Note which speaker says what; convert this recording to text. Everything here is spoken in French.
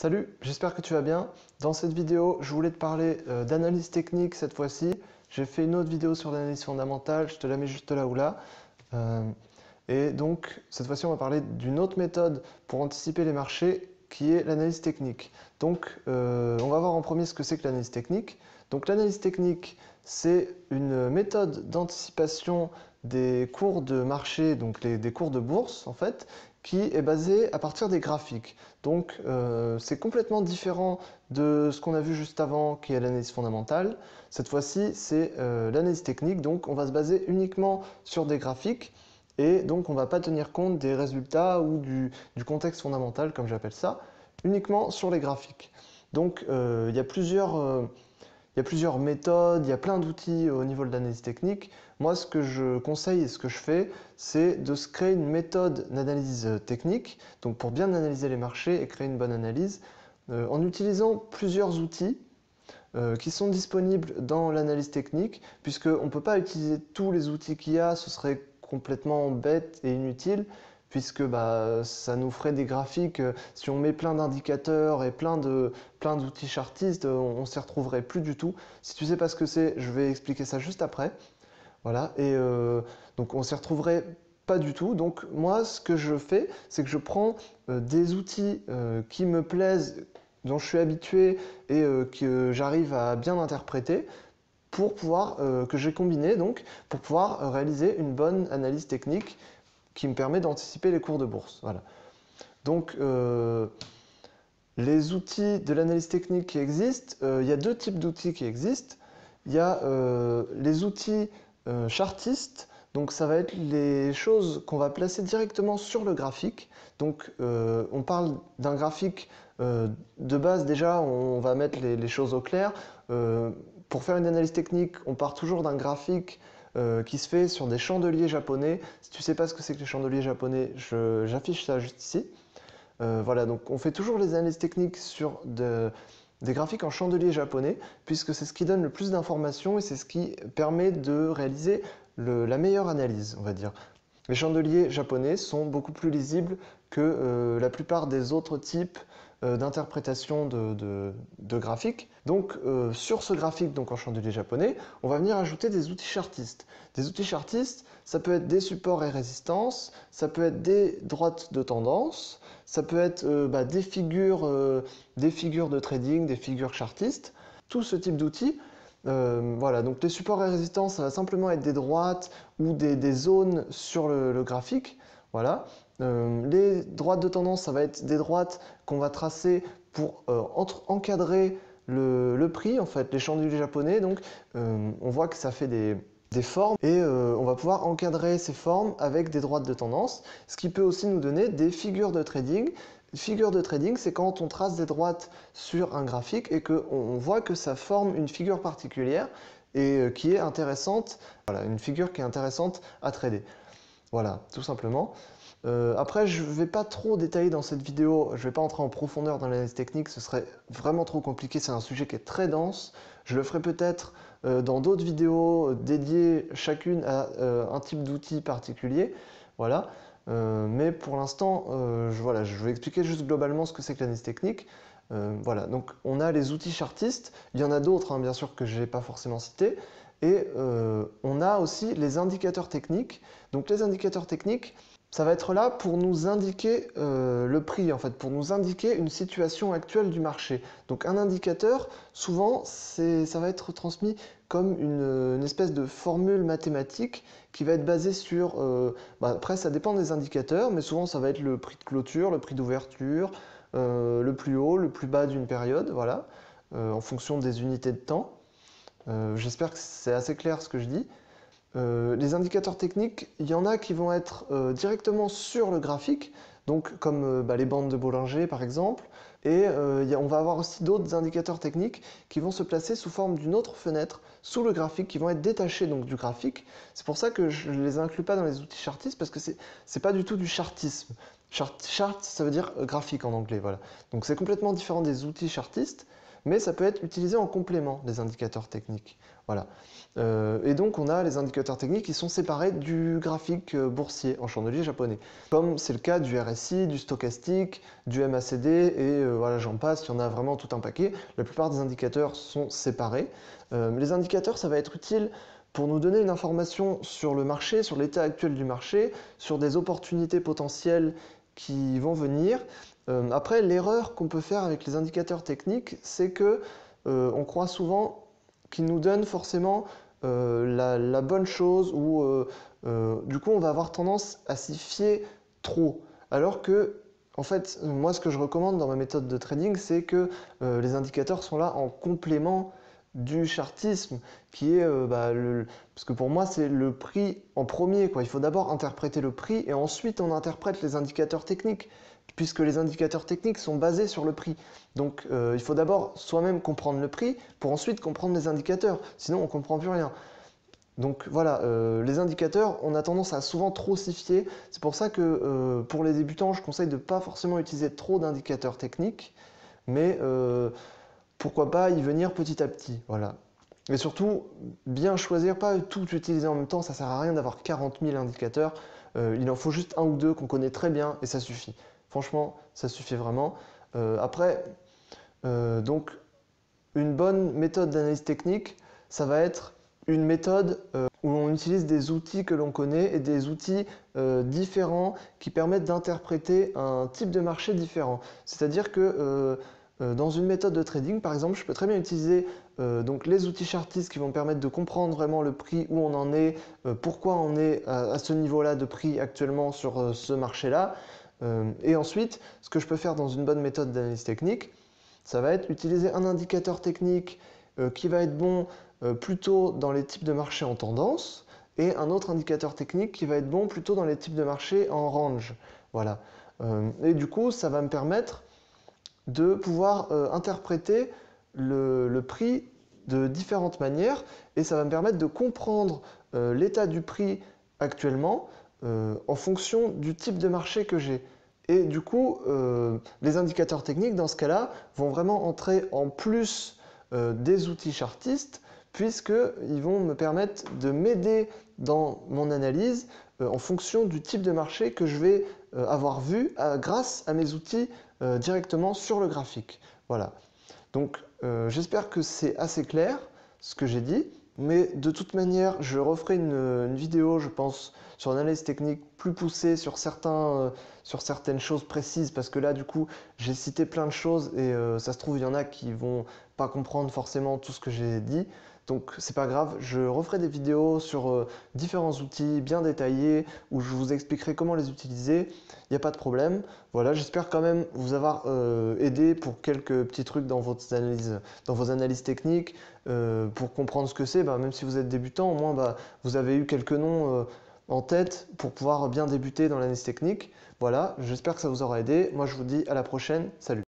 Speaker 1: Salut, j'espère que tu vas bien. Dans cette vidéo, je voulais te parler d'analyse technique cette fois-ci. J'ai fait une autre vidéo sur l'analyse fondamentale, je te la mets juste là ou là. Euh, et donc, cette fois-ci, on va parler d'une autre méthode pour anticiper les marchés, qui est l'analyse technique. Donc, on va voir en premier ce que c'est que l'analyse technique. Donc, l'analyse technique, c'est une méthode d'anticipation des cours de marché, donc des cours de bourse, en fait, qui est basée à partir des graphiques. Donc, c'est complètement différent de ce qu'on a vu juste avant, qui est l'analyse fondamentale. Cette fois-ci, c'est l'analyse technique, donc on va se baser uniquement sur des graphiques. Et donc, on ne va pas tenir compte des résultats ou du contexte fondamental, comme j'appelle ça, uniquement sur les graphiques. Donc, il y a plusieurs méthodes, il y a plein d'outils au niveau de l'analyse technique. Moi, ce que je conseille et ce que je fais, c'est de se créer une méthode d'analyse technique, donc pour bien analyser les marchés et créer une bonne analyse, en utilisant plusieurs outils qui sont disponibles dans l'analyse technique, puisqu'on ne peut pas utiliser tous les outils qu'il y a, ce serait complètement bête et inutile, puisque ça nous ferait des graphiques, si on met plein d'indicateurs et plein d'outils chartistes, on ne s'y retrouverait plus du tout. Si tu ne sais pas ce que c'est, je vais expliquer ça juste après. Voilà, et donc on s'y retrouverait pas du tout. Donc moi, ce que je fais, c'est que je prends des outils qui me plaisent, dont je suis habitué et que j'arrive à bien interpréter pour pouvoir, que j'ai combiné donc, pour pouvoir réaliser une bonne analyse technique qui me permet d'anticiper les cours de bourse. Voilà. Donc les outils de l'analyse technique qui existent, il y a deux types d'outils qui existent. Il y a les outils chartistes, donc ça va être les choses qu'on va placer directement sur le graphique. Donc on parle d'un graphique de base, déjà on va mettre les choses au clair. Pour faire une analyse technique, on part toujours d'un graphique qui se fait sur des chandeliers japonais. Si tu ne sais pas ce que c'est que les chandeliers japonais, j'affiche ça juste ici. Voilà, donc on fait toujours les analyses techniques sur des graphiques en chandelier japonais, puisque c'est ce qui donne le plus d'informations et c'est ce qui permet de réaliser la meilleure analyse, on va dire. Les chandeliers japonais sont beaucoup plus lisibles que la plupart des autres types d'interprétation de graphiques. Donc sur ce graphique donc en chandelier japonais, on va venir ajouter des outils chartistes. Des outils chartistes, ça peut être des supports et résistances, ça peut être des droites de tendance, ça peut être des figures de trading, des figures chartistes. Tout ce type d'outils, voilà, donc les supports et résistances, ça va simplement être des droites ou des zones sur le graphique. Voilà. Les droites de tendance, ça va être des droites qu'on va tracer pour encadrer le prix, en fait, les chandeliers japonais. Donc, on voit que ça fait des formes et on va pouvoir encadrer ces formes avec des droites de tendance, ce qui peut aussi nous donner des figures de trading. Figure de trading, c'est quand on trace des droites sur un graphique et qu'on voit que ça forme une figure particulière et qui est intéressante, voilà, une figure qui est intéressante à trader. Voilà, tout simplement. Après, je ne vais pas trop détailler dans cette vidéo, je ne vais pas entrer en profondeur dans l'analyse technique, ce serait vraiment trop compliqué, c'est un sujet qui est très dense. Je le ferai peut-être dans d'autres vidéos dédiées chacune à un type d'outil particulier. Voilà. Mais pour l'instant, voilà, je vais expliquer juste globalement ce que c'est que l'analyse technique. Voilà, donc on a les outils chartistes, il y en a d'autres, hein, bien sûr, que je n'ai pas forcément cités. Et on a aussi les indicateurs techniques. Donc les indicateurs techniques, ça va être là pour nous indiquer le prix, en fait, pour nous indiquer une situation actuelle du marché. Donc un indicateur, souvent, ça va être transmis comme une espèce de formule mathématique qui va être basée sur... après, ça dépend des indicateurs, mais souvent, ça va être le prix de clôture, le prix d'ouverture, le plus haut, le plus bas d'une période, voilà, en fonction des unités de temps. J'espère que c'est assez clair ce que je dis. Les indicateurs techniques, il y en a qui vont être directement sur le graphique, donc comme les bandes de Bollinger par exemple, et on va avoir aussi d'autres indicateurs techniques qui vont se placer sous forme d'une autre fenêtre sous le graphique, qui vont être détachés donc du graphique. C'est pour ça que je ne les inclus pas dans les outils chartistes, parce que c'est pas du tout du chartisme. Chart, ça veut dire graphique en anglais, voilà. Donc c'est complètement différent des outils chartistes, mais ça peut être utilisé en complément des indicateurs techniques. Voilà. Et donc on a les indicateurs techniques qui sont séparés du graphique boursier en chandelier japonais, comme c'est le cas du RSI, du stochastique, du MACD, et voilà, j'en passe, il y en a vraiment tout un paquet. La plupart des indicateurs sont séparés. Les indicateurs, ça va être utile pour nous donner une information sur le marché, sur l'état actuel du marché, sur des opportunités potentielles qui vont venir. Après, l'erreur qu'on peut faire avec les indicateurs techniques, c'est que on croit souvent qu'ils nous donnent forcément la bonne chose, ou du coup on va avoir tendance à s'y fier trop. Alors que, en fait, moi ce que je recommande dans ma méthode de trading, c'est que les indicateurs sont là en complément du chartisme, qui est, parce que pour moi c'est le prix en premier, quoi. Il faut d'abord interpréter le prix et ensuite on interprète les indicateurs techniques, puisque les indicateurs techniques sont basés sur le prix. Donc il faut d'abord soi-même comprendre le prix pour ensuite comprendre les indicateurs, sinon on ne comprend plus rien. Donc voilà, les indicateurs, on a tendance à souvent trop s'y fier. C'est pour ça que pour les débutants, je conseille de ne pas forcément utiliser trop d'indicateurs techniques, mais pourquoi pas y venir petit à petit. Voilà. Et surtout, bien choisir, pas tout utiliser en même temps, ça sert à rien d'avoir 40 000 indicateurs. Il en faut juste un ou deux qu'on connaît très bien et ça suffit. Franchement, ça suffit vraiment. Après, donc, une bonne méthode d'analyse technique, ça va être une méthode où on utilise des outils que l'on connaît et des outils différents qui permettent d'interpréter un type de marché différent. C'est-à-dire que dans une méthode de trading, par exemple, je peux très bien utiliser donc les outils chartistes qui vont permettre de comprendre vraiment le prix, où on en est, pourquoi on est à ce niveau-là de prix actuellement sur ce marché-là. Et ensuite, ce que je peux faire dans une bonne méthode d'analyse technique, ça va être utiliser un indicateur technique qui va être bon plutôt dans les types de marchés en tendance, et un autre indicateur technique qui va être bon plutôt dans les types de marchés en range. Voilà. Et du coup, ça va me permettre de pouvoir interpréter le prix de différentes manières, et ça va me permettre de comprendre l'état du prix actuellement en fonction du type de marché que j'ai. Et du coup, les indicateurs techniques, dans ce cas-là, vont vraiment entrer en plus des outils chartistes, puisqu'ils vont me permettre de m'aider dans mon analyse en fonction du type de marché que je vais avoir vu grâce à mes outils directement sur le graphique. Voilà. Donc, j'espère que c'est assez clair ce que j'ai dit. Mais de toute manière, je referai une vidéo, je pense, sur une analyse technique plus poussée sur certaines choses précises, parce que là, du coup, j'ai cité plein de choses et ça se trouve, il y en a qui vont pas comprendre forcément tout ce que j'ai dit. Donc, c'est pas grave, je referai des vidéos sur différents outils bien détaillés où je vous expliquerai comment les utiliser. Il n'y a pas de problème. Voilà, j'espère quand même vous avoir aidé pour quelques petits trucs dans vos analyses techniques, pour comprendre ce que c'est. Même si vous êtes débutant, au moins vous avez eu quelques noms en tête pour pouvoir bien débuter dans l'analyse technique. Voilà, j'espère que ça vous aura aidé. Moi, je vous dis à la prochaine. Salut!